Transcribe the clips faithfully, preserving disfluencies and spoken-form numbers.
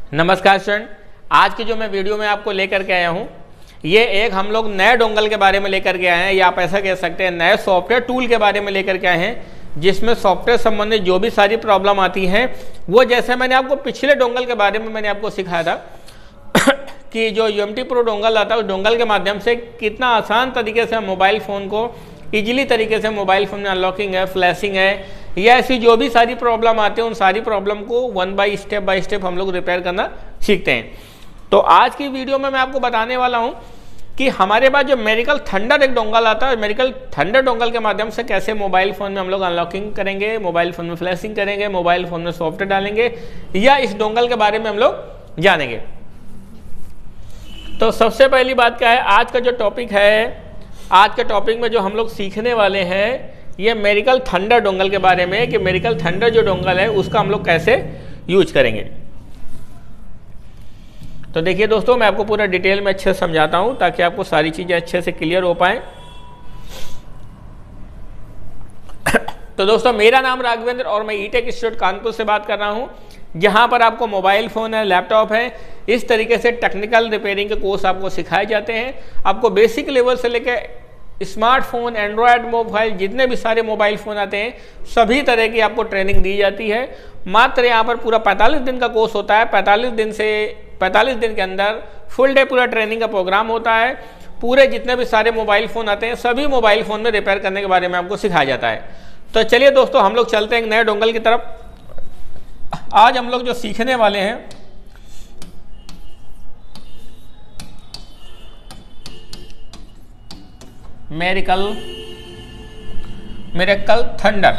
नमस्कार स्टूडेंट, आज की जो मैं वीडियो में आपको लेकर के आया हूँ ये एक हम लोग नए डोंगल के बारे में लेकर के आए हैं, या आप ऐसा कह सकते हैं नए सॉफ्टवेयर टूल के बारे में लेकर के आए हैं, जिसमें सॉफ्टवेयर संबंधित जो भी सारी प्रॉब्लम आती हैं वो, जैसे मैंने आपको पिछले डोंगल के बारे में मैंने आपको सिखाया था कि जो U M T pro dongle आता है उस डोंगल के माध्यम से कितना आसान तरीके से हम मोबाइल फ़ोन को ईजिली तरीके से मोबाइल फ़ोन में अनलॉकिंग है, फ्लैशिंग है, या ऐसी जो भी सारी प्रॉब्लम आती है उन सारी प्रॉब्लम को one by step by step हम लोग रिपेयर करना सीखते हैं। तो आज की वीडियो में मैं आपको बताने वाला हूं कि हमारे पास जो मेरिकल थंडर एक डोंगल आता है, मेरिकल थंडर डोंगल के माध्यम से कैसे मोबाइल फ़ोन में हम लोग अनलॉकिंग करेंगे, मोबाइल फ़ोन में फ्लैशिंग करेंगे, मोबाइल फ़ोन में सॉफ्टवेयर डालेंगे, या इस डोंगल के बारे में हम लोग जानेंगे। तो सबसे पहली बात क्या है, आज का जो टॉपिक है, आज के टॉपिक में जो हम लोग सीखने वाले हैं ये मेरिकल थंडर डोंगल के बारे में, कि मेरिकल थंडर जो डोंगल है उसका हम लोग कैसे यूज करेंगे। तो देखिए दोस्तों, मैं आपको पूरा डिटेल में अच्छे से समझाता हूं ताकि आपको सारी चीजें अच्छे से क्लियर हो पाए। तो दोस्तों, मेरा नाम राघवेंद्र और मैं ई टेक इंस्टीट्यूट कानपुर से बात कर रहा हूं, जहां पर आपको मोबाइल फ़ोन है, लैपटॉप है, इस तरीके से टेक्निकल रिपेयरिंग के कोर्स आपको सिखाए जाते हैं। आपको बेसिक लेवल से लेकर स्मार्टफोन, एंड्रॉयड मोबाइल, जितने भी सारे मोबाइल फ़ोन आते हैं सभी तरह की आपको ट्रेनिंग दी जाती है। मात्र यहाँ पर पूरा पैंतालीस दिन का कोर्स होता है। पैंतालीस दिन से पैंतालीस दिन के अंदर फुल डे पूरा ट्रेनिंग का प्रोग्राम होता है। पूरे जितने भी सारे मोबाइल फ़ोन आते हैं सभी मोबाइल फ़ोन में रिपेयर करने के बारे में आपको सिखाया जाता है। तो चलिए दोस्तों, हम लोग चलते हैं एक नए डोंगल की तरफ। आज हम लोग जो सीखने वाले हैं मेरिकल मेरिकल थंडर।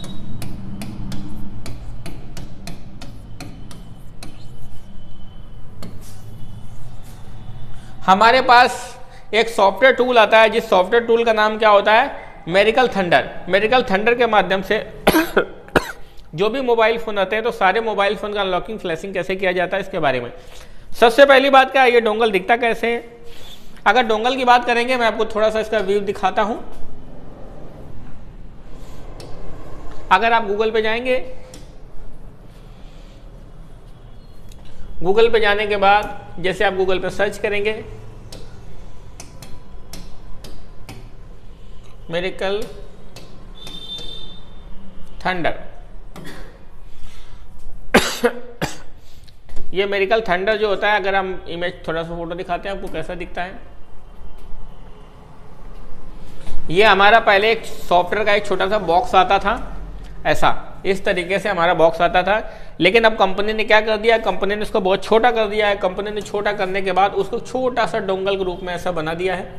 हमारे पास एक सॉफ्टवेयर टूल आता है, जिस सॉफ्टवेयर टूल का नाम क्या होता है, मेरिकल थंडर। मेरिकल थंडर के माध्यम से जो भी मोबाइल फ़ोन आते हैं तो सारे मोबाइल फ़ोन का अनलॉकिंग, फ्लैशिंग कैसे किया जाता है इसके बारे में। सबसे पहली बात क्या है, ये डोंगल दिखता कैसे है। अगर डोंगल की बात करेंगे, मैं आपको थोड़ा सा इसका व्यू दिखाता हूं। अगर आप गूगल पे जाएंगे, गूगल पे जाने के बाद जैसे आप गूगल पे सर्च करेंगे मेरिकल थंडर, ये मेरिकल थंडर जो होता है, अगर हम इमेज थोड़ा सा फोटो दिखाते हैं आपको कैसा दिखता है। ये हमारा पहले एक सॉफ्टवेयर का एक छोटा सा बॉक्स आता था, ऐसा इस तरीके से हमारा बॉक्स आता था। लेकिन अब कंपनी ने क्या कर दिया, कंपनी ने इसको बहुत छोटा कर दिया है। कंपनी ने छोटा करने के बाद उसको छोटा सा डोंगल के रूप में ऐसा बना दिया है।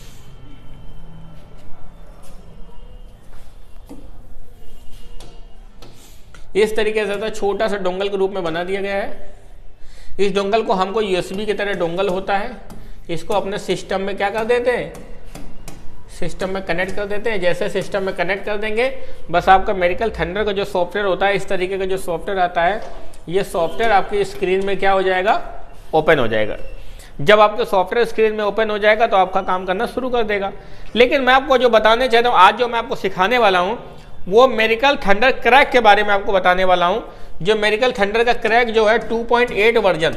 इस तरीके से छोटा सा डोंगल के रूप में बना दिया गया है। इस डोंगल को हमको यू एस बी की तरह डोंगल होता है, इसको अपने सिस्टम में क्या कर देते हैं, सिस्टम में कनेक्ट कर देते हैं। जैसे सिस्टम में कनेक्ट कर देंगे, बस आपका मेरिकल थंडर का जो सॉफ्टवेयर होता है, इस तरीके का जो सॉफ्टवेयर आता है, ये सॉफ्टवेयर आपकी स्क्रीन में क्या हो जाएगा, ओपन हो जाएगा। जब आपके सॉफ्टवेयर स्क्रीन में ओपन हो जाएगा तो आपका काम करना शुरू कर देगा। लेकिन मैं आपको जो बताने चाहता हूँ, आज जो मैं आपको सिखाने वाला हूँ वो मेरिकल थंडर क्रैक के बारे में आपको बताने वाला हूँ। जो मेरिकल थंडर का क्रैक जो है two point eight version,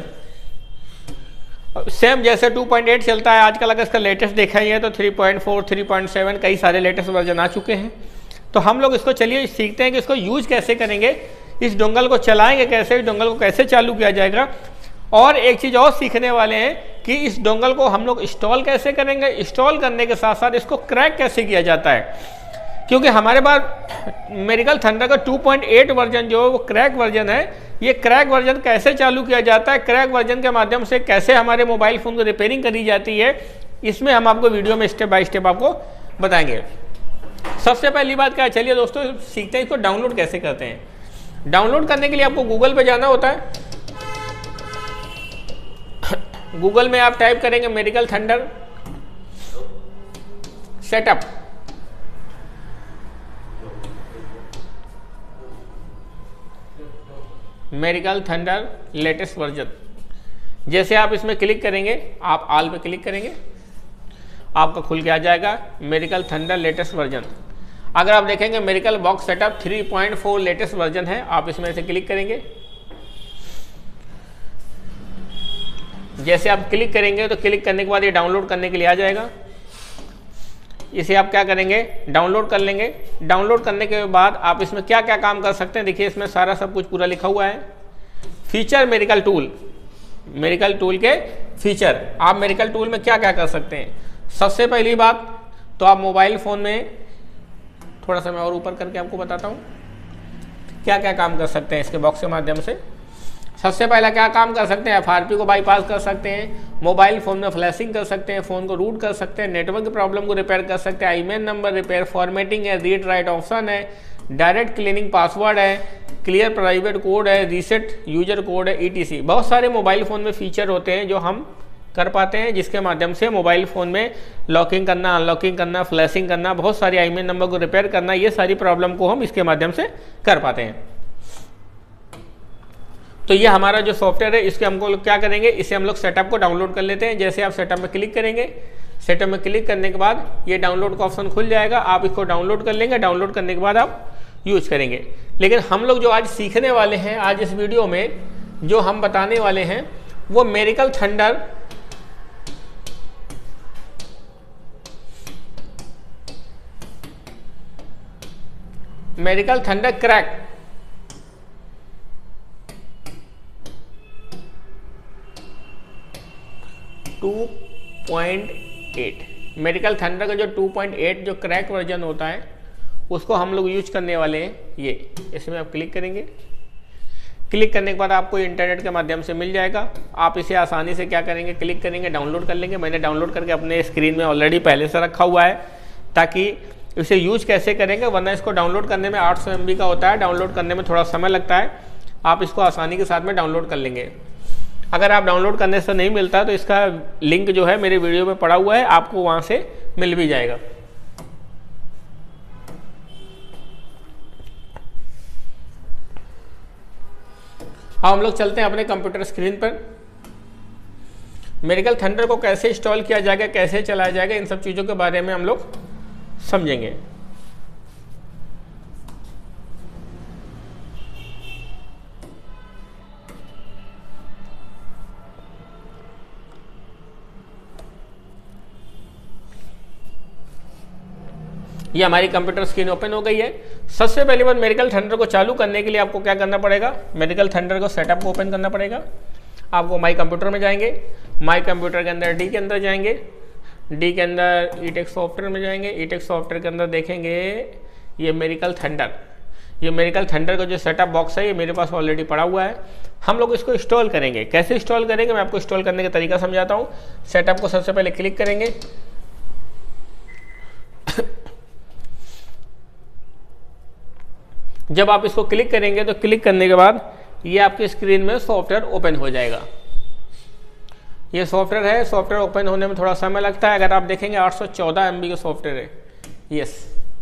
same जैसे टू पॉइंट एट चलता है आजकल, अगर इसका लेटेस्ट देखा ही है तो three point four, three point seven कई सारे लेटेस्ट वर्जन आ चुके हैं। तो हम लोग इसको चलिए सीखते हैं कि इसको यूज कैसे करेंगे, इस डोंगल को चलाएंगे कैसे, इस डोंगल को कैसे चालू किया जाएगा। और एक चीज़ और सीखने वाले हैं कि इस डोंगल को हम लोग इंस्टॉल कैसे करेंगे, इंस्टॉल करने के साथ साथ इसको क्रैक कैसे किया जाता है। क्योंकि हमारे पास मेरिकल थंडर का टू पॉइंट एट वर्जन जो है वो क्रैक वर्जन है। ये क्रैक वर्जन कैसे चालू किया जाता है, क्रैक वर्जन के माध्यम से कैसे हमारे मोबाइल फ़ोन को रिपेयरिंग करी जाती है, इसमें हम आपको वीडियो में स्टेप बाय स्टेप आपको बताएंगे। सबसे पहली बात क्या है, चलिए दोस्तों सीखते हैं इसको डाउनलोड कैसे करते हैं। डाउनलोड करने के लिए आपको गूगल पे जाना होता है। गूगल में आप टाइप करेंगे miracle thunder setup, miracle thunder latest version. जैसे आप इसमें क्लिक करेंगे, आप ऑल पे क्लिक करेंगे, आपका खुल के आ जाएगा मेरिकल थंडर लेटेस्ट वर्जन। अगर आप देखेंगे miracle box setup three point four latest version है, आप इसमें से क्लिक करेंगे। जैसे आप क्लिक करेंगे तो क्लिक करने के बाद ये डाउनलोड करने के लिए आ जाएगा। इसे आप क्या करेंगे, डाउनलोड कर लेंगे। डाउनलोड करने के बाद आप इसमें क्या क्या काम कर सकते हैं, देखिए इसमें सारा सब कुछ पूरा लिखा हुआ है। Feature medical tool, medical tool के फीचर, आप मेडिकल टूल में क्या क्या कर सकते हैं। सबसे पहली बात तो आप मोबाइल फ़ोन में, थोड़ा सा मैं और ऊपर करके आपको बताता हूँ क्या क्या काम कर सकते हैं इसके बॉक्स के माध्यम से। सबसे पहला क्या काम कर सकते हैं, एफ आर पी को बाईपास कर सकते हैं, मोबाइल फ़ोन में फ्लैशिंग कर सकते हैं, फ़ोन को रूट कर सकते हैं, नेटवर्क की प्रॉब्लम को रिपेयर कर सकते हैं, ईमेल नंबर रिपेयर, फॉर्मेटिंग है, रीड राइट ऑप्शन है, डायरेक्ट क्लीनिंग पासवर्ड है, क्लियर प्राइवेट कोड है, रीसेट यूजर कोड है, ई टी सी। बहुत सारे मोबाइल फ़ोन में फीचर होते हैं जो हम कर पाते हैं, जिसके माध्यम से मोबाइल फ़ोन में लॉकिंग करना, अनलॉकिंग करना, फ्लैशिंग करना, बहुत सारी ईमेल नंबर को रिपेयर करना, ये सारी प्रॉब्लम को हम इसके माध्यम से कर पाते हैं। तो ये हमारा जो सॉफ्टवेयर है, इसके हमको लोग क्या करेंगे, इसे हम लोग सेटअप को डाउनलोड कर लेते हैं। जैसे आप सेटअप में क्लिक करेंगे, सेटअप में क्लिक करने के बाद ये डाउनलोड का ऑप्शन खुल जाएगा, आप इसको डाउनलोड कर लेंगे। डाउनलोड करने के बाद आप यूज करेंगे। लेकिन हम लोग जो आज सीखने वाले हैं, आज इस वीडियो में जो हम बताने वाले हैं वो medical thunder medical thunder crack two point eight, medical thunder का जो टू पॉइंट एट जो क्रैक वर्जन होता है उसको हम लोग यूज करने वाले हैं। ये इसमें आप क्लिक करेंगे, क्लिक करने के बाद आपको इंटरनेट के माध्यम से मिल जाएगा। आप इसे आसानी से क्या करेंगे, क्लिक करेंगे, डाउनलोड कर लेंगे। मैंने डाउनलोड करके अपने स्क्रीन में ऑलरेडी पहले से रखा हुआ है, ताकि इसे यूज कैसे करेंगे, वरना इसको डाउनलोड करने में आठ सौ एम बी का होता है, डाउनलोड करने में थोड़ा समय लगता है। आप इसको आसानी के साथ में डाउनलोड कर लेंगे। अगर आप डाउनलोड करने से नहीं मिलता तो इसका लिंक जो है मेरे वीडियो में पड़ा हुआ है, आपको वहाँ से मिल भी जाएगा। अब हम लोग चलते हैं अपने कंप्यूटर स्क्रीन पर। मेडिकल थंडर को कैसे इंस्टॉल किया जाएगा, कैसे चलाया जाएगा, इन सब चीज़ों के बारे में हम लोग समझेंगे। ये हमारी कंप्यूटर स्क्रीन ओपन हो गई है। सबसे पहली बात, मेडिकल थंडर को चालू करने के लिए आपको क्या करना पड़ेगा, मेडिकल थंडर को सेटअप को ओपन करना पड़ेगा। आपको माई कंप्यूटर में जाएंगे, माई कंप्यूटर के अंदर डी के अंदर जाएंगे, डी के अंदर ईटेक्स सॉफ्टवेयर में जाएंगे, ईटेक्स सॉफ्टवेयर के अंदर देखेंगे ये मेडिकल थंडर। ये मेडिकल थंडर का जो सेटअप बॉक्स है ये मेरे पास ऑलरेडी पड़ा हुआ है। हम लोग इसको इंस्टॉल करेंगे। कैसे इंस्टॉल करेंगे मैं आपको इंस्टॉल करने का तरीका समझाता हूँ। सेटअप को सबसे पहले क्लिक करेंगे, जब आप इसको क्लिक करेंगे तो क्लिक करने के बाद ये आपकी स्क्रीन में सॉफ्टवेयर ओपन हो जाएगा। ये सॉफ्टवेयर है, सॉफ्टवेयर ओपन होने में थोड़ा समय लगता है। अगर आप देखेंगे आठ सौ चौदह एम बी का सॉफ्टवेयर है। यस,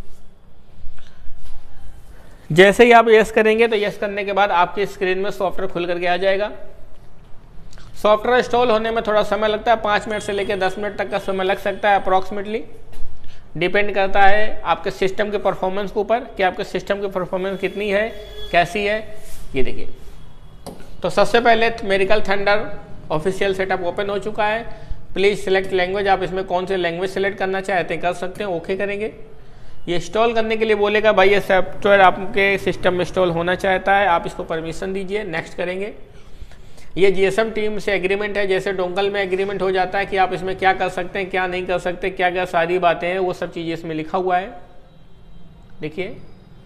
जैसे ही आप यस करेंगे तो यस करने के बाद आपकी स्क्रीन में सॉफ्टवेयर खुल करके आ जाएगा। सॉफ्टवेयर इंस्टॉल होने में थोड़ा समय लगता है, पाँच मिनट से लेकर दस मिनट तक का समय लग सकता है अप्रॉक्सीमेटली। डिपेंड करता है आपके सिस्टम के परफॉर्मेंस के ऊपर कि आपके सिस्टम की परफॉर्मेंस कितनी है, कैसी है। ये देखिए, तो सबसे पहले medical thunder official setup open हो चुका है। प्लीज़ सिलेक्ट लैंग्वेज, आप इसमें कौन से लैंग्वेज सेलेक्ट करना चाहते हैं कर सकते हैं, ओके करेंगे। ये इंस्टॉल करने के लिए बोलेगा भाई ये सॉफ्टवेयर आपके सिस्टम में इंस्टॉल होना चाहता है, आप इसको परमिशन दीजिए, नेक्स्ट करेंगे। ये जीएसएम टीम से एग्रीमेंट है, जैसे डोंगल में एग्रीमेंट हो जाता है कि आप इसमें क्या कर सकते हैं, क्या नहीं कर सकते, क्या क्या सारी बातें हैं, वो सब चीज़ें इसमें लिखा हुआ है। देखिए,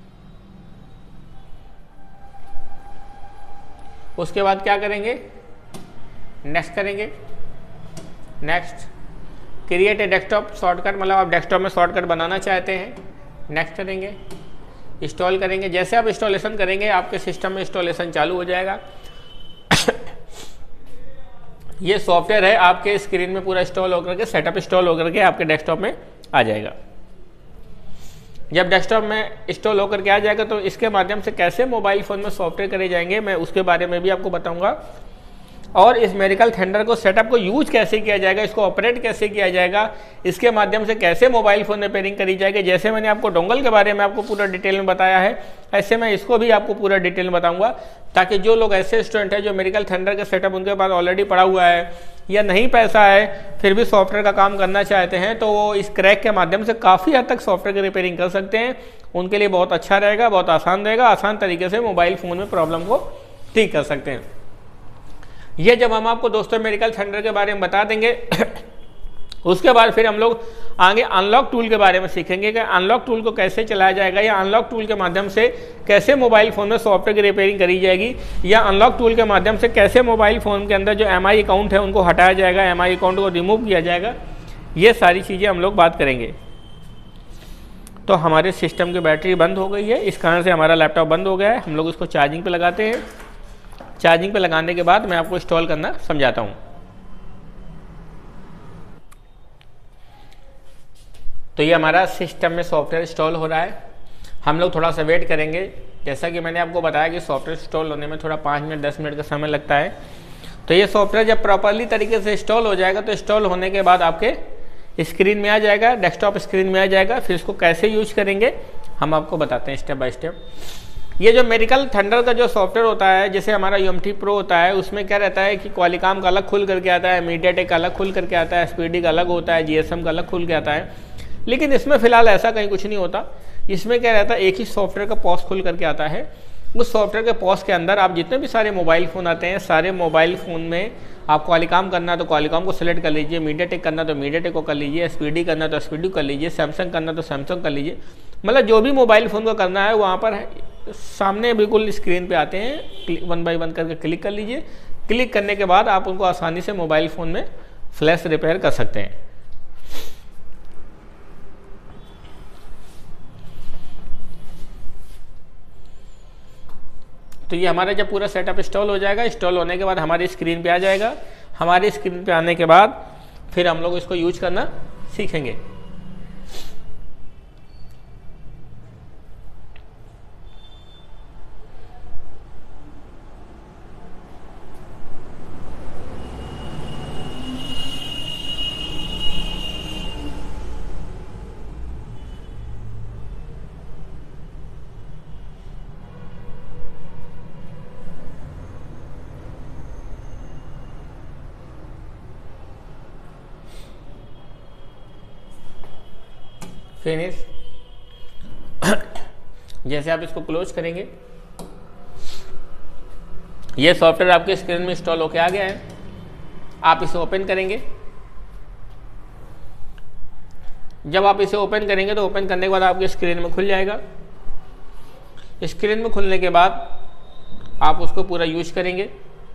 उसके बाद क्या करेंगे, नेक्स्ट करेंगे। Next, create a desktop shortcut, मतलब आप डेस्कटॉप में शॉर्टकट बनाना चाहते हैं, नेक्स्ट करेंगे। इंस्टॉल करेंगे, जैसे आप इंस्टॉलेशन करेंगे आपके सिस्टम में इंस्टॉलेशन चालू हो जाएगा। ये सॉफ्टवेयर है आपके स्क्रीन में पूरा इंस्टॉल होकर के, सेटअप इंस्टॉल होकर के आपके डेस्कटॉप में आ जाएगा। जब डेस्कटॉप में इंस्टॉल होकर के आ जाएगा तो इसके माध्यम से कैसे मोबाइल फ़ोन में सॉफ्टवेयर करे जाएंगे मैं उसके बारे में भी आपको बताऊंगा। और इस मेडिकल थंडर को सेटअप को यूज कैसे किया जाएगा, इसको ऑपरेट कैसे किया जाएगा, इसके माध्यम से कैसे मोबाइल फ़ोन रिपेयरिंग करी जाएगी। जैसे मैंने आपको डोंगल के बारे में आपको पूरा डिटेल में बताया है, ऐसे मैं इसको भी आपको पूरा डिटेल में बताऊंगा, ताकि जो लोग ऐसे स्टूडेंट हैं जो मेडिकल थंडर का सेटअप उनके पास ऑलरेडी पड़ा हुआ है या नहीं पैसा है फिर भी सॉफ्टवेयर का काम करना चाहते हैं, तो वो इस क्रैक के माध्यम से काफ़ी हद तक सॉफ्टवेयर की रिपेयरिंग कर सकते हैं। उनके लिए बहुत अच्छा रहेगा, बहुत आसान रहेगा, आसान तरीके से मोबाइल फ़ोन में प्रॉब्लम को ठीक कर सकते हैं। ये जब हम आपको दोस्तों मेडिकल थंडर के बारे में बता देंगे उसके बाद फिर हम लोग आगे अनलॉक टूल के बारे में सीखेंगे कि अनलॉक टूल को कैसे चलाया जाएगा, या अनलॉक टूल के माध्यम से कैसे मोबाइल फ़ोन में सॉफ्टवेयर की रिपेयरिंग करी जाएगी, या अनलॉक टूल के माध्यम से कैसे मोबाइल फ़ोन के अंदर जो एम आई अकाउंट है उनको हटाया जाएगा, एम आई अकाउंट को रिमूव किया जाएगा। ये सारी चीज़ें हम लोग बात करेंगे। तो हमारे सिस्टम की बैटरी बंद हो गई है, इस कारण से हमारा लैपटॉप बंद हो गया है। हम लोग इसको चार्जिंग पर लगाते हैं। चार्जिंग पर लगाने के बाद मैं आपको इंस्टॉल करना समझाता हूँ। तो ये हमारा सिस्टम में सॉफ्टवेयर इंस्टॉल हो रहा है। हम लोग थोड़ा सा वेट करेंगे। जैसा कि मैंने आपको बताया कि सॉफ्टवेयर इंस्टॉल होने में थोड़ा पाँच मिनट दस मिनट का समय लगता है। तो ये सॉफ्टवेयर जब प्रॉपरली तरीके से इंस्टॉल हो जाएगा तो इंस्टॉल होने के बाद आपके स्क्रीन में आ जाएगा, डेस्कटॉप स्क्रीन में आ जाएगा। फिर इसको कैसे यूज करेंगे हम आपको बताते हैं स्टेप बाय स्टेप। ये जो मेडिकल थंडर का जो सॉफ्टवेयर होता है, जैसे हमारा यू एम टी प्रो होता है, उसमें क्या रहता है कि क्वालिकॉम का अलग खुल करके आता है, मीडियाटेक का अलग खुल करके आता है, एसपीडी का अलग होता है, जीएसएम का अलग खुल के आता है। लेकिन इसमें फ़िलहाल ऐसा कहीं कुछ नहीं होता। इसमें क्या रहता है, एक ही सॉफ्टवेयर का पॉस खुल करके आता है। उस सॉफ्टवेयर के पॉस के अंदर आप जितने भी सारे मोबाइल फ़ोन आते हैं, सारे मोबाइल फ़ोन में आप क्वालिकॉम करना तो क्वालिकॉम को सिलेक्ट कर लीजिए, मीडियाटेक करना तो मीडियाटेक को कर लीजिए, एसपीडी करना तो एसपीडी कर लीजिए, सैमसंग करना तो सैमसंग कर लीजिए। मतलब जो भी मोबाइल फ़ोन को करना है वहाँ पर सामने बिल्कुल स्क्रीन पे आते हैं, वन बाय वन करके क्लिक कर लीजिए। क्लिक करने के बाद आप उनको आसानी से मोबाइल फ़ोन में फ्लैश रिपेयर कर सकते हैं। तो ये हमारा जब पूरा सेटअप इंस्टॉल हो जाएगा, इंस्टॉल होने के बाद हमारी स्क्रीन पे आ जाएगा। हमारी स्क्रीन पे आने के बाद फिर हम लोग इसको यूज करना सीखेंगे। फिनिश। जैसे आप इसको क्लोज करेंगे, ये सॉफ्टवेयर आपके स्क्रीन में इंस्टॉल होके आ गया है। आप इसे ओपन करेंगे। जब आप इसे ओपन करेंगे तो ओपन करने के बाद आपके स्क्रीन में खुल जाएगा। स्क्रीन में खुलने के बाद आप उसको पूरा यूज करेंगे।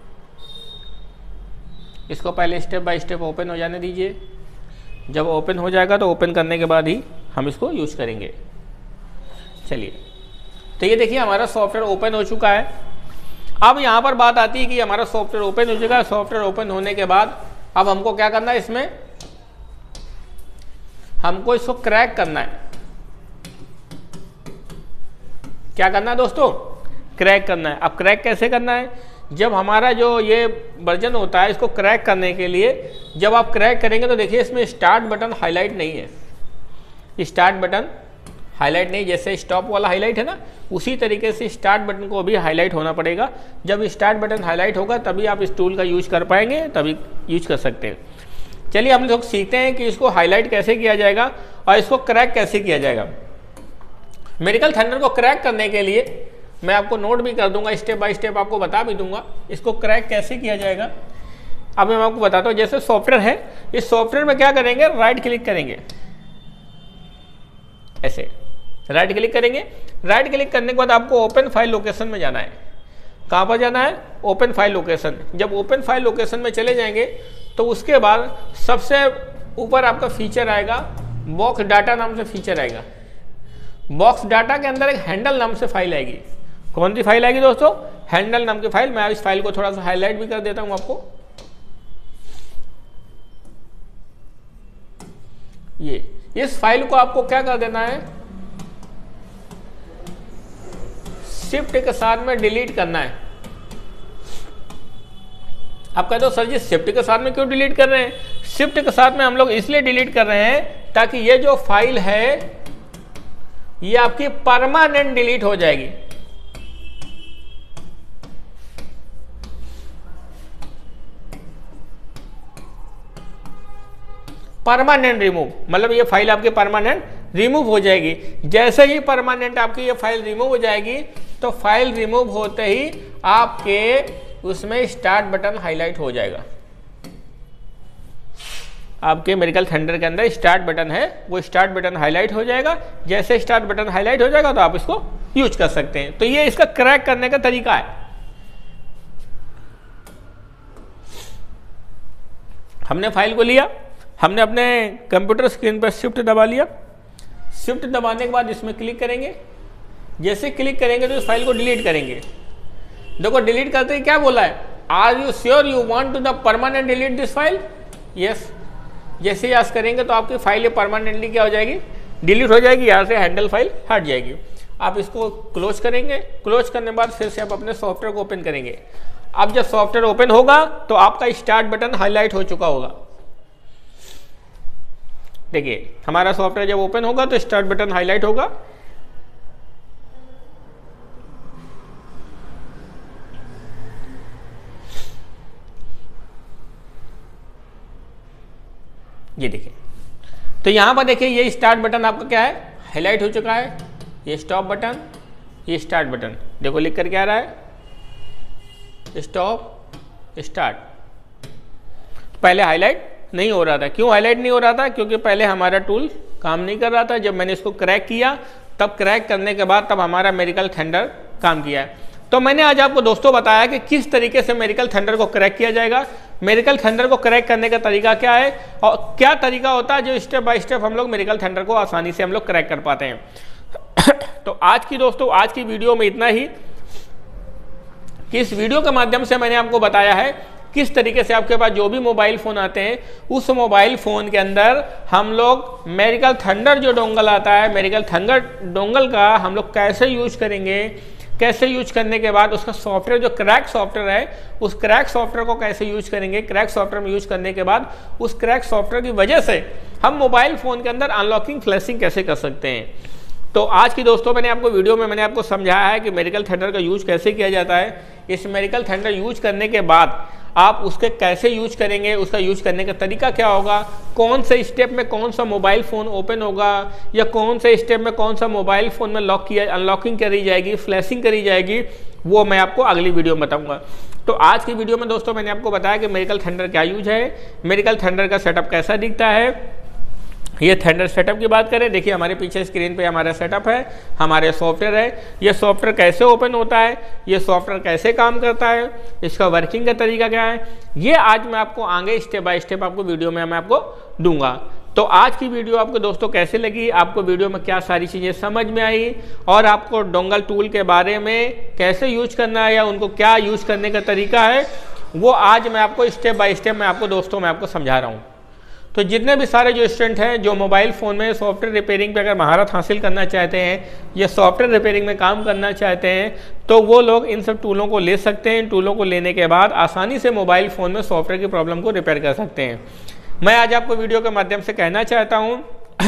इसको पहले स्टेप बाय स्टेप ओपन हो जाने दीजिए। जब ओपन हो जाएगा तो ओपन करने के बाद ही हम इसको यूज करेंगे। चलिए, तो ये देखिए हमारा सॉफ्टवेयर ओपन हो चुका है। अब यहाँ पर बात आती है कि हमारा सॉफ्टवेयर ओपन हो चुका है। सॉफ्टवेयर ओपन होने के बाद अब हमको क्या करना है, इसमें हमको इसको क्रैक करना है। क्या करना है दोस्तों, क्रैक करना है। अब क्रैक कैसे करना है, जब हमारा जो ये वर्जन होता है इसको क्रैक करने के लिए जब आप क्रैक करेंगे तो देखिए इसमें स्टार्ट बटन हाईलाइट नहीं है। स्टार्ट बटन हाईलाइट नहीं, जैसे स्टॉप वाला हाईलाइट है ना, उसी तरीके से स्टार्ट बटन को भी हाईलाइट होना पड़ेगा। जब स्टार्ट बटन हाईलाइट होगा तभी आप इस टूल का यूज कर पाएंगे, तभी यूज कर सकते हैं। चलिए हम लोग सीखते हैं कि इसको हाईलाइट कैसे किया जाएगा और इसको क्रैक कैसे किया जाएगा। मेडिकल थंडर को क्रैक करने के लिए मैं आपको नोट भी कर दूंगा, स्टेप बाय स्टेप आपको बता भी दूंगा इसको क्रैक कैसे किया जाएगा। अब मैं आपको बताता हूँ, जैसे सॉफ्टवेयर है, इस सॉफ्टवेयर में क्या करेंगे, राइट क्लिक करेंगे, ऐसे राइट क्लिक करेंगे। राइट क्लिक करने के बाद आपको ओपन फाइल लोकेशन में जाना है। कहाँ पर जाना है, ओपन फाइल लोकेशन। जब ओपन फाइल लोकेशन में चले जाएंगे तो उसके बाद सबसे ऊपर आपका फीचर आएगा, बॉक्स डाटा नाम से फीचर आएगा। बॉक्स डाटा के अंदर एक हैंडल नाम से फाइल आएगी। कौन सी फाइल आएगी दोस्तों, हैंडल नाम की फाइल। मैं इस फाइल को थोड़ा सा हाईलाइट भी कर देता हूं आपको। ये इस फाइल को आपको क्या कर देना है, शिफ्ट के साथ में डिलीट करना है। आप कहते हो सर जी शिफ्ट के साथ में क्यों डिलीट कर रहे हैं, शिफ्ट के साथ में हम लोग इसलिए डिलीट कर रहे हैं ताकि ये जो फाइल है ये आपकी परमानेंट डिलीट हो जाएगी। परमानेंट रिमूव, मतलब ये फाइल आपकी परमानेंट रिमूव हो जाएगी। जैसे ही परमानेंट आपकी ये फाइल रिमूव हो जाएगी तो फाइल रिमूव होते ही आपके उसमें स्टार्ट बटन हाईलाइट हो जाएगा। आपके मेरिकल थंडर के अंदर स्टार्ट बटन है, वो स्टार्ट बटन हाईलाइट हो जाएगा। जैसे स्टार्ट बटन हाईलाइट हो जाएगा तो आप इसको यूज कर सकते हैं। तो ये इसका क्रैक करने का तरीका है। हमने फाइल को लिया, हमने अपने कंप्यूटर स्क्रीन पर शिफ्ट दबा लिया। शिफ्ट दबाने के बाद इसमें क्लिक करेंगे। जैसे क्लिक करेंगे तो इस फाइल को डिलीट करेंगे। देखो डिलीट करते ही क्या बोला है, are you sure you want to the permanent delete this file, yes. जैसे यस करेंगे तो आपकी फाइल परमानेंटली क्या हो जाएगी, डिलीट हो जाएगी। यहाँ से हैंडल फाइल हट जाएगी। आप इसको क्लोज करेंगे। क्लोज करने के बाद फिर से आप अपने सॉफ्टवेयर को ओपन करेंगे। अब जब सॉफ्टवेयर ओपन होगा तो आपका स्टार्ट बटन हाईलाइट हो चुका होगा। देखिए हमारा सॉफ्टवेयर जब ओपन होगा तो स्टार्ट बटन हाईलाइट होगा। ये देखिए, तो यहां पर देखिए ये स्टार्ट बटन आपका क्या है, हाईलाइट हो चुका है। ये स्टॉप बटन, ये स्टार्ट बटन, देखो लिख कर क्या आ रहा है, स्टॉप स्टार्ट। पहले हाईलाइट नहीं हो रहा था। क्यों हाईलाइट नहीं हो रहा था, क्योंकि पहले हमारा टूल काम नहीं कर रहा था। जब मैंने इसको क्रैक किया तब क्रैक करने के बाद तब हमारा मेरिकल थंडर काम किया है। तो मैंने आज आपको दोस्तों बताया कि किस तरीके से मेरिकल थंडर को क्रैक किया जाएगा। मेरिकल थंडर को क्रैक करने का तरीका क्या है और क्या तरीका होता है जो स्टेप बाय स्टेप हम लोग मेरिकल थंडर को आसानी से हम लोग क्रैक कर पाते हैं। तो आज की दोस्तों आज की वीडियो में इतना ही। कि इस वीडियो के माध्यम से मैंने आपको बताया है किस तरीके से आपके पास जो भी मोबाइल फ़ोन आते हैं उस मोबाइल फ़ोन के अंदर हम लोग मेरिकल थंडर जो डोंगल आता है, मेरिकल थंडर डोंगल का हम लोग कैसे यूज करेंगे, कैसे यूज करने के बाद उसका सॉफ्टवेयर जो क्रैक सॉफ्टवेयर है उस क्रैक सॉफ्टवेयर को कैसे यूज करेंगे, क्रैक सॉफ्टवेयर में यूज करने के बाद उस क्रैक सॉफ्टवेयर की वजह से हम मोबाइल फ़ोन के अंदर अनलॉकिंग फ्लैशिंग कैसे कर सकते हैं। तो आज की दोस्तों मैंने आपको वीडियो में मैंने आपको समझाया है कि मेरिकल थंडर का यूज कैसे किया जाता है। इस मेरिकल थंडर यूज करने के बाद आप उसके कैसे यूज करेंगे, उसका यूज करने का तरीका क्या होगा, कौन से स्टेप में कौन सा मोबाइल फ़ोन ओपन होगा या कौन से स्टेप में कौन सा मोबाइल फ़ोन में लॉक किया अनलॉकिंग करी जाएगी, फ्लैशिंग करी जाएगी, वो मैं आपको अगली वीडियो में बताऊंगा। तो आज की वीडियो में दोस्तों मैंने आपको बताया कि मेरिकल थंडर क्या यूज है, मेरिकल थंडर का सेटअप कैसा दिखता है। ये थंडर सेटअप की बात करें, देखिए हमारे पीछे स्क्रीन पे हमारा सेटअप है, हमारे सॉफ्टवेयर है। ये सॉफ्टवेयर कैसे ओपन होता है, ये सॉफ्टवेयर कैसे काम करता है, इसका वर्किंग का तरीका क्या है, ये आज मैं आपको आगे स्टेप बाय स्टेप आपको वीडियो में मैं आपको दूंगा। तो आज की वीडियो आपको दोस्तों कैसे लगी, आपको वीडियो में क्या सारी चीज़ें समझ में आई और आपको डोंगल टूल के बारे में कैसे यूज करना है या उनको क्या यूज करने का तरीका है, वो आज मैं आपको स्टेप बाय स्टेप मैं आपको दोस्तों मैं आपको समझा रहा हूँ। तो जितने भी सारे जो स्टूडेंट हैं जो मोबाइल फ़ोन में सॉफ्टवेयर रिपेयरिंग पे अगर महारत हासिल करना चाहते हैं या सॉफ्टवेयर रिपेयरिंग में काम करना चाहते हैं तो वो लोग इन सब टूलों को ले सकते हैं। इन टूलों को लेने के बाद आसानी से मोबाइल फ़ोन में सॉफ्टवेयर की प्रॉब्लम को रिपेयर कर सकते हैं। मैं आज आपको वीडियो के माध्यम से कहना चाहता हूँ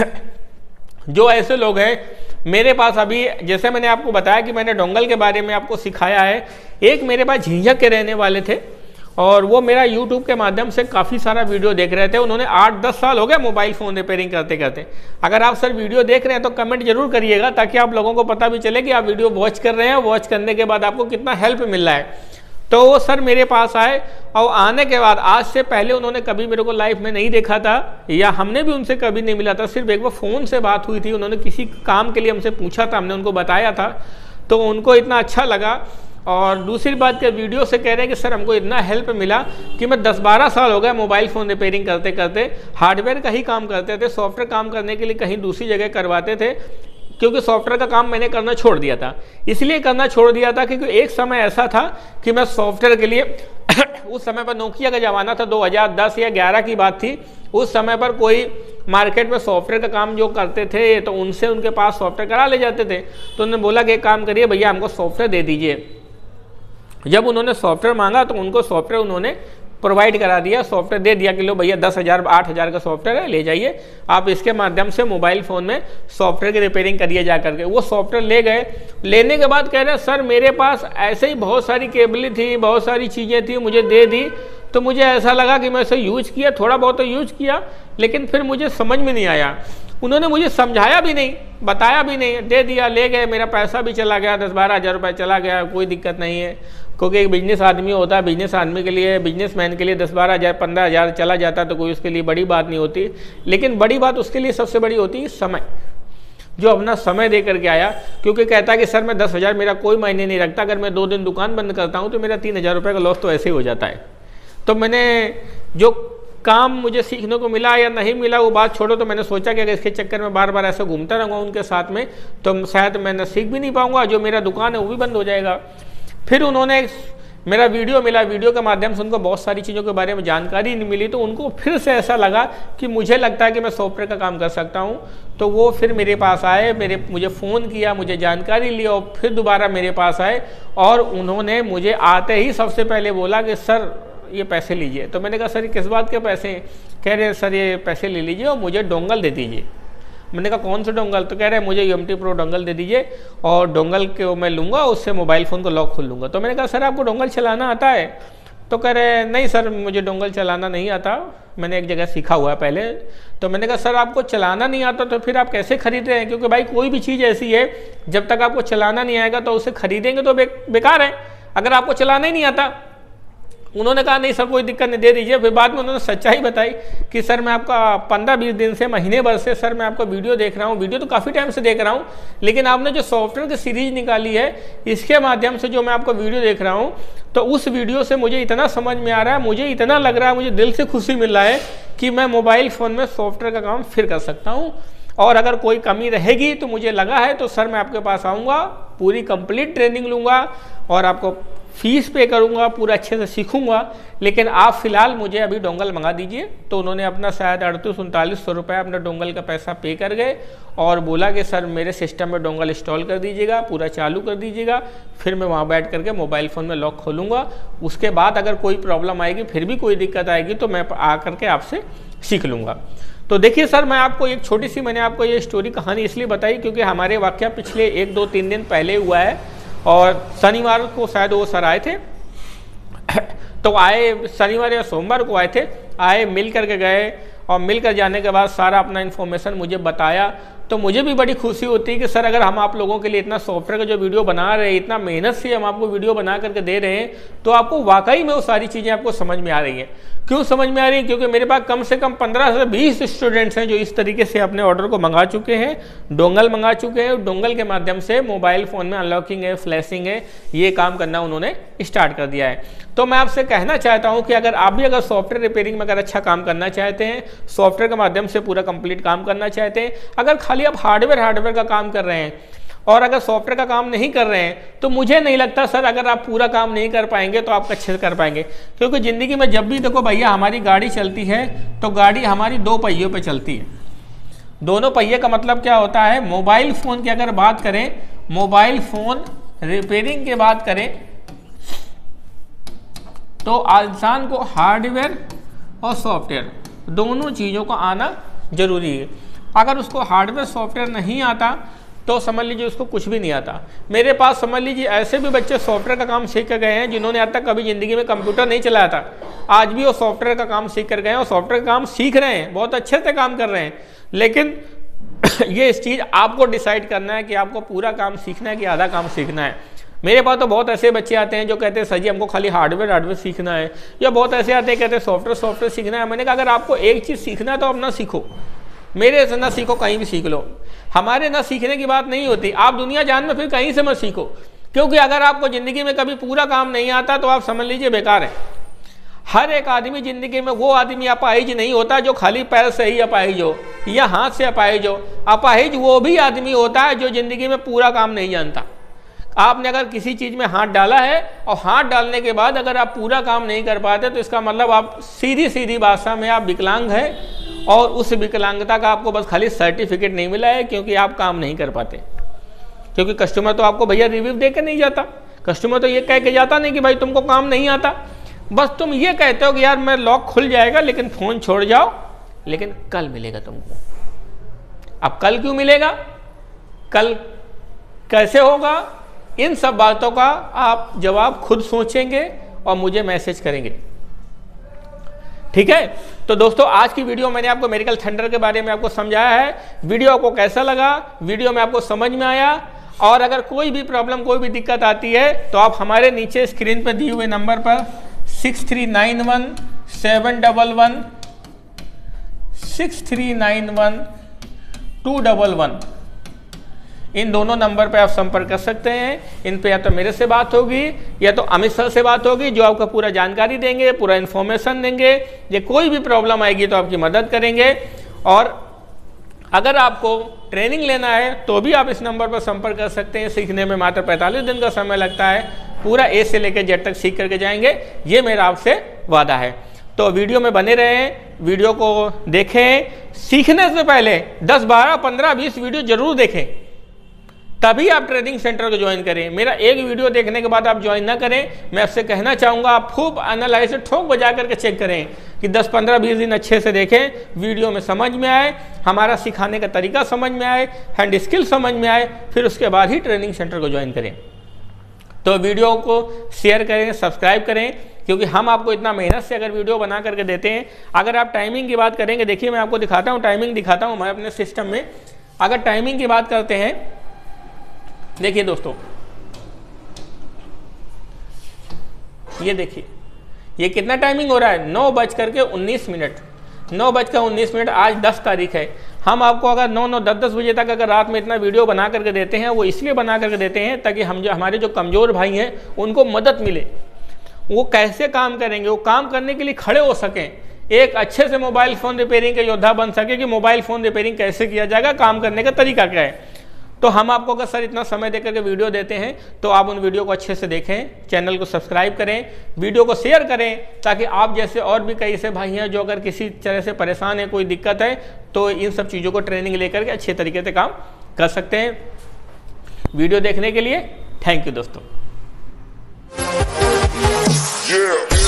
जो ऐसे लोग हैं मेरे पास अभी, जैसे मैंने आपको बताया कि मैंने डोंगल के बारे में आपको सिखाया है। एक मेरे पास झिंझक के रहने वाले थे और वो मेरा YouTube के माध्यम से काफ़ी सारा वीडियो देख रहे थे। उन्होंने आठ दस साल हो गए मोबाइल फ़ोन रिपेयरिंग करते करते। अगर आप सर वीडियो देख रहे हैं तो कमेंट जरूर करिएगा ताकि आप लोगों को पता भी चले कि आप वीडियो वॉच कर रहे हैं, वॉच करने के बाद आपको कितना हेल्प मिल रहा है। तो वो सर मेरे पास आए और आने के बाद आज से पहले उन्होंने कभी मेरे को लाइफ में नहीं देखा था या हमने भी उनसे कभी नहीं मिला था, सिर्फ एक बार फ़ोन से बात हुई थी। उन्होंने किसी काम के लिए हमसे पूछा था, हमने उनको बताया था, तो उनको इतना अच्छा लगा। और दूसरी बात के वीडियो से कह रहे हैं कि सर हमको इतना हेल्प मिला कि मैं दस बारह साल हो गए मोबाइल फ़ोन रिपेयरिंग करते करते, हार्डवेयर का ही काम करते थे, सॉफ्टवेयर काम करने के लिए कहीं दूसरी जगह करवाते थे क्योंकि सॉफ्टवेयर का काम मैंने करना छोड़ दिया था। इसलिए करना छोड़ दिया था क्योंकि एक समय ऐसा था कि मैं सॉफ्टवेयर के लिए उस समय पर नोकिया का ज़माना था, दो हज़ार दस या ग्यारह की बात थी। उस समय पर कोई मार्केट में सॉफ्टवेयर का काम जो करते थे तो उनसे उनके पास सॉफ्टवेयर करा ले जाते थे। तो उन्होंने बोला कि एक काम करिए भैया हमको सॉफ्टवेयर दे दीजिए। जब उन्होंने सॉफ्टवेयर मांगा तो उनको सॉफ्टवेयर उन्होंने प्रोवाइड करा दिया, सॉफ्टवेयर दे दिया कि लो भैया दस हज़ार आठ हज़ार का सॉफ्टवेयर है, ले जाइए आप, इसके माध्यम से मोबाइल फ़ोन में सॉफ्टवेयर की रिपेयरिंग करिए जा करके। वो सॉफ्टवेयर ले गए, लेने के बाद कह रहे सर मेरे पास ऐसे ही बहुत सारी केबलें थी, बहुत सारी चीज़ें थी, मुझे दे दी तो मुझे ऐसा लगा कि मैं इसे यूज किया, थोड़ा बहुत तो यूज किया, लेकिन फिर मुझे समझ में नहीं आया। उन्होंने मुझे समझाया भी नहीं, बताया भी नहीं, दे दिया, ले गए, मेरा पैसा भी चला गया, दस बारह हज़ार रुपये चला गया, कोई दिक्कत नहीं है, क्योंकि एक बिजनेस आदमी होता है, बिजनेस आदमी के लिए, बिजनेसमैन के लिए दस बारह हज़ार पंद्रह हज़ार चला जाता तो कोई उसके लिए बड़ी बात नहीं होती। लेकिन बड़ी बात उसके लिए सबसे बड़ी होती है समय, जो अपना समय दे करके आया, क्योंकि कहता है कि सर मैं दस हज़ार मेरा कोई मायने नहीं रखता, अगर मैं दो दिन दुकान बंद करता हूँ तो मेरा तीन हज़ार रुपये का लॉस तो ऐसे ही हो जाता है। तो मैंने जो काम मुझे सीखने को मिला या नहीं मिला वो बात छोड़ो, तो मैंने सोचा कि अगर इसके चक्कर में बार बार ऐसे घूमता रहूँगा उनके साथ में तो शायद मैं न सीख भी नहीं पाऊँगा, जो मेरा दुकान है वो भी बंद हो जाएगा। फिर उन्होंने मेरा वीडियो मिला, वीडियो के माध्यम से उनको बहुत सारी चीज़ों के बारे में जानकारी नहीं मिली, तो उनको फिर से ऐसा लगा कि मुझे लगता है कि मैं सॉफ्टवेयर का काम कर सकता हूँ। तो वो फिर मेरे पास आए, मेरे मुझे फ़ोन किया, मुझे जानकारी ली और फिर दोबारा मेरे पास आए और उन्होंने मुझे आते ही सबसे पहले बोला कि सर ये पैसे लीजिए। तो मैंने कहा सर ये किस बात के पैसे हैं? कह रहे हैं सर ये पैसे ले लीजिए और मुझे डोंगल दे दीजिए। मैंने कहा कौन सा डोंगल? तो कह रहे हैं मुझे U M T pro dongle दे दीजिए और डोंगल के मैं लूँगा, उससे मोबाइल फ़ोन को लॉक खोल लूँगा। तो मैंने कहा सर आपको डोंगल चलाना आता है? तो कह रहे हैं नहीं सर मुझे डोंगल चलाना नहीं आता, मैंने एक जगह सीखा हुआ है पहले। तो मैंने कहा सर आपको चलाना नहीं आता तो फिर आप कैसे खरीद रहे हैं? क्योंकि भाई कोई भी चीज़ ऐसी है जब तक आपको चलाना नहीं आएगा तो उसे खरीदेंगे तो बे, बेकार है, अगर आपको चलाना ही नहीं आता। उन्होंने कहा नहीं सर कोई दिक्कत नहीं, दे दीजिए। फिर बाद में उन्होंने सच्चाई बताई कि सर मैं आपका पंद्रह बीस दिन से, महीने भर से सर मैं आपका वीडियो देख रहा हूँ, वीडियो तो काफ़ी टाइम से देख रहा हूँ, लेकिन आपने जो सॉफ्टवेयर की सीरीज निकाली है इसके माध्यम से जो मैं आपका वीडियो देख रहा हूँ तो उस वीडियो से मुझे इतना समझ में आ रहा है, मुझे इतना लग रहा है, मुझे दिल से खुशी मिल रहा है कि मैं मोबाइल फ़ोन में सॉफ्टवेयर का काम फिर कर सकता हूँ। और अगर कोई कमी रहेगी तो मुझे लगा है तो सर मैं आपके पास आऊँगा, पूरी कंप्लीट ट्रेनिंग लूँगा और आपको फीस पे करूँगा, पूरा अच्छे से सीखूँगा, लेकिन आप फिलहाल मुझे अभी डोंगल मंगा दीजिए। तो उन्होंने अपना शायद अड़तीस उनतालीस सौ रुपये अपने डोंगल का पैसा पे कर गए और बोला कि सर मेरे सिस्टम में डोंगल इंस्टॉल कर दीजिएगा, पूरा चालू कर दीजिएगा, फिर मैं वहाँ बैठ करके मोबाइल फ़ोन में लॉक खोलूँगा। उसके बाद अगर कोई प्रॉब्लम आएगी, फिर भी कोई दिक्कत आएगी तो मैं आ करके आपसे सीख लूँगा। तो देखिए सर मैं आपको एक छोटी सी मैंने आपको ये स्टोरी कहानी इसलिए बताई क्योंकि हमारे वाक़या पिछले एक दो तीन दिन पहले हुआ है और शनिवार को शायद वो सर आए थे तो आए शनिवार या सोमवार को आए थे, आए मिल करके गए और मिल कर जाने के बाद सारा अपना इन्फॉर्मेशन मुझे बताया। तो मुझे भी बड़ी खुशी होती है कि सर अगर हम आप लोगों के लिए इतना सॉफ्टवेयर का जो वीडियो बना रहे हैं, इतना मेहनत से हम आपको वीडियो बना करके दे रहे हैं, तो आपको वाकई में वो सारी चीज़ें आपको समझ में आ रही हैं। क्यों समझ में आ रही है? क्योंकि मेरे पास कम से कम पंद्रह से बीस स्टूडेंट्स हैं जो इस तरीके से अपने ऑर्डर को मंगा चुके हैं, डोंगल मंगा चुके हैं, डोंगल के माध्यम से मोबाइल फ़ोन में अनलॉकिंग है, फ्लैशिंग है, ये काम करना उन्होंने स्टार्ट कर दिया है। तो मैं आपसे कहना चाहता हूं कि अगर आप भी अगर सॉफ्टवेयर रिपेयरिंग में अगर अच्छा काम करना चाहते हैं, सॉफ्टवेयर के माध्यम से पूरा कंप्लीट काम करना चाहते हैं, अगर खाली आप हार्डवेयर हार्डवेयर का काम कर रहे हैं और अगर सॉफ्टवेयर का काम नहीं कर रहे हैं, तो मुझे नहीं लगता सर अगर आप पूरा काम नहीं कर पाएंगे तो आप अच्छे से कर पाएंगे। क्योंकि ज़िंदगी में जब भी देखो भैया हमारी गाड़ी चलती है तो गाड़ी हमारी दो पहियों पे चलती है। दोनों पहिए का मतलब क्या होता है? मोबाइल फ़ोन की अगर बात करें, मोबाइल फ़ोन रिपेयरिंग की बात करें तो इंसान को हार्डवेयर और सॉफ्टवेयर दोनों चीज़ों को आना जरूरी है। अगर उसको हार्डवेयर सॉफ्टवेयर नहीं आता तो समझ लीजिए उसको कुछ भी नहीं आता। मेरे पास समझ लीजिए ऐसे भी बच्चे सॉफ्टवेयर का काम सीख कर गए हैं जिन्होंने आज तक कभी ज़िंदगी में कंप्यूटर नहीं चलाया था, आज भी वो सॉफ्टवेयर का काम सीख कर गए हैं और सॉफ्टवेयर का काम सीख रहे हैं, बहुत अच्छे से काम कर रहे हैं। लेकिन ये इस चीज़ आपको डिसाइड करना है कि आपको पूरा काम सीखना है कि आधा काम सीखना है। मेरे पास तो बहुत ऐसे बच्चे आते हैं जो कहते हैं सर जी हमको खाली हार्डवेयर हार्डवेयर सीखना है, या बहुत ऐसे आते हैं कहते हैं सॉफ्टवेयर सॉफ्टवेयर सीखना है। मैंने कहा अगर आपको एक चीज़ सीखना है तो अपना सीखो, मेरे से ना सीखो, कहीं भी सीख लो। हमारे ना सीखने की बात नहीं होती, आप दुनिया जान में फिर कहीं से मत सीखो, क्योंकि अगर आपको ज़िंदगी में कभी पूरा काम नहीं आता तो आप समझ लीजिए बेकार है। हर एक आदमी ज़िंदगी में वो आदमी अपाहिज नहीं होता जो खाली पैर से ही अपाहिज हो या हाथ से अपाहिज हो। अपाहिज वो भी आदमी होता है जो ज़िंदगी में पूरा काम नहीं जानता। आपने अगर किसी चीज़ में हाथ डाला है और हाथ डालने के बाद अगर आप पूरा काम नहीं कर पाते तो इसका मतलब आप सीधी सीधी भाषा में आप विकलांग हैं और उस विकलांगता का आपको बस खाली सर्टिफिकेट नहीं मिला है क्योंकि आप काम नहीं कर पाते। क्योंकि कस्टमर तो आपको भैया रिव्यू दे के नहीं जाता, कस्टमर तो ये कह के जाता नहीं कि भाई तुमको काम नहीं आता, बस तुम ये कहते हो कि यार मैं लॉक खुल जाएगा लेकिन फ़ोन छोड़ जाओ, लेकिन कल मिलेगा तुमको। अब कल क्यों मिलेगा, कल कैसे होगा, इन सब बातों का आप जवाब खुद सोचेंगे और मुझे मैसेज करेंगे। ठीक है। तो दोस्तों आज की वीडियो मैंने आपको मेडिकल थंडर के बारे में आपको समझाया है। वीडियो आपको कैसा लगा, वीडियो में आपको समझ में आया? और अगर कोई भी प्रॉब्लम, कोई भी दिक्कत आती है तो आप हमारे नीचे स्क्रीन पर दिए हुए नंबर पर six three nine one seven double one six three nine one two double one इन दोनों नंबर पे आप संपर्क कर सकते हैं। इन पे या तो मेरे से बात होगी या तो अमित सर से बात होगी, जो आपको पूरा जानकारी देंगे, पूरा इन्फॉर्मेशन देंगे। ये कोई भी प्रॉब्लम आएगी तो आपकी मदद करेंगे। और अगर आपको ट्रेनिंग लेना है तो भी आप इस नंबर पर संपर्क कर सकते हैं। सीखने में मात्र पैंतालीस दिन का समय लगता है। पूरा ए से लेकर जेड तक सीख करके जाएंगे, ये मेरा आपसे वादा है। तो वीडियो में बने रहें, वीडियो को देखें। सीखने से पहले दस बारह पंद्रह बीस वीडियो जरूर देखें, तभी आप ट्रेनिंग सेंटर को ज्वाइन करें। मेरा एक वीडियो देखने के बाद आप ज्वाइन ना करें। मैं आपसे कहना चाहूँगा आप खूब एनालाइज ठोक बजा करके चेक करें कि दस पंद्रह बीस दिन अच्छे से देखें, वीडियो में समझ में आए, हमारा सिखाने का तरीका समझ में आए, हैंड स्किल समझ में आए, फिर उसके बाद ही ट्रेनिंग सेंटर को ज्वाइन करें। तो वीडियो को शेयर करें, सब्सक्राइब करें, क्योंकि हम आपको इतना मेहनत से अगर वीडियो बना करके देते हैं। अगर आप टाइमिंग की बात करेंगे, देखिए मैं आपको दिखाता हूँ, टाइमिंग दिखाता हूँ मैं अपने सिस्टम में। अगर टाइमिंग की बात करते हैं, देखिए दोस्तों, ये देखिए ये कितना टाइमिंग हो रहा है, नौ बज करके उन्नीस मिनट नौ बज कर उन्नीस मिनट आज दस तारीख है। हम आपको अगर नौ नौ दस दस बजे तक अगर रात में इतना वीडियो बना करके देते हैं, वो इसलिए बना करके देते हैं ताकि हम जो हमारे जो कमज़ोर भाई हैं उनको मदद मिले। वो कैसे काम करेंगे, वो काम करने के लिए खड़े हो सकें, एक अच्छे से मोबाइल फ़ोन रिपेयरिंग के योद्धा बन सके कि मोबाइल फ़ोन रिपेयरिंग कैसे किया जाएगा, काम करने का तरीका क्या है। तो हम आपको अगर सर इतना समय देकर के वीडियो देते हैं तो आप उन वीडियो को अच्छे से देखें, चैनल को सब्सक्राइब करें, वीडियो को शेयर करें, ताकि आप जैसे और भी कई ऐसे भाई हैं जो अगर किसी तरह से परेशान है, कोई दिक्कत है, तो इन सब चीज़ों को ट्रेनिंग लेकर के अच्छे तरीके से काम कर सकते हैं। वीडियो देखने के लिए थैंक यू दोस्तों। Yeah.